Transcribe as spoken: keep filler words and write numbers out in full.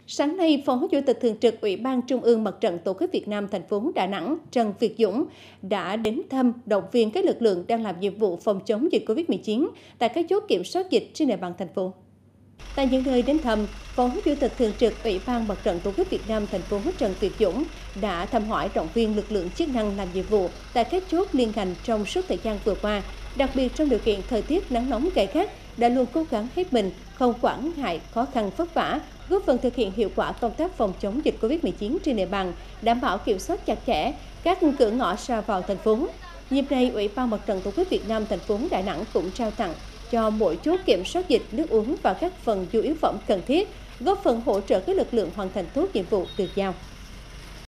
Sáng nay, Phó Chủ tịch Thường trực Ủy ban Trung ương Mặt trận Tổ quốc Việt Nam thành phố Đà Nẵng Trần Việt Dũng đã đến thăm, động viên các lực lượng đang làm nhiệm vụ phòng chống dịch Covid mười chín tại các chốt kiểm soát dịch trên địa bàn thành phố. Tại những nơi đến thăm, Phó Chủ tịch Thường trực Ủy ban Mặt trận Tổ quốc Việt Nam thành phố Trần Việt Dũng đã thăm hỏi, động viên lực lượng chức năng làm nhiệm vụ tại các chốt liên ngành trong suốt thời gian vừa qua, đặc biệt trong điều kiện thời tiết nắng nóng gay gắt, đã luôn cố gắng hết mình, không quản ngại khó khăn vất vả, góp phần thực hiện hiệu quả công tác phòng chống dịch Covid mười chín trên địa bàn, đảm bảo kiểm soát chặt chẽ các cửa ngõ ra vào thành phố. Dịp này, Ủy ban Mặt trận Tổ quốc Việt Nam thành phố Đà Nẵng cũng trao tặng cho mỗi chốt kiểm soát dịch nước uống và các phần nhu yếu phẩm cần thiết, góp phần hỗ trợ các lực lượng hoàn thành tốt nhiệm vụ được giao.